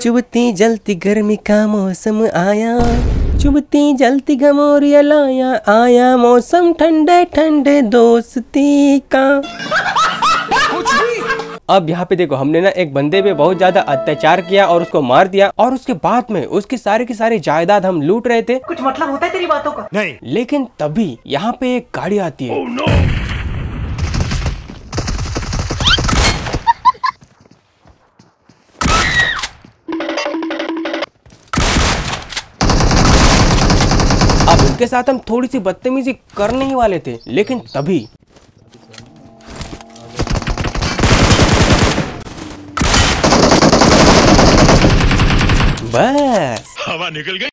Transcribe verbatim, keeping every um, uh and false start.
चुभती जलती गर्मी का मौसम आया, चुभती जलती गमोरिया लाया, आया मौसम ठंडे ठंडे दोस्ती का। अब यहाँ पे देखो, हमने ना एक बंदे पे बहुत ज्यादा अत्याचार किया और उसको मार दिया, और उसके बाद में उसकी सारी की सारी जायदाद हम लूट रहे थे। कुछ मतलब होता है तेरी बातों का? नहीं। लेकिन तभी यहाँ पे एक गाड़ी आती है। oh, no! अब उसके साथ हम थोड़ी सी बदतमीजी करने ही वाले थे, लेकिन तभी बस हवा निकल गई।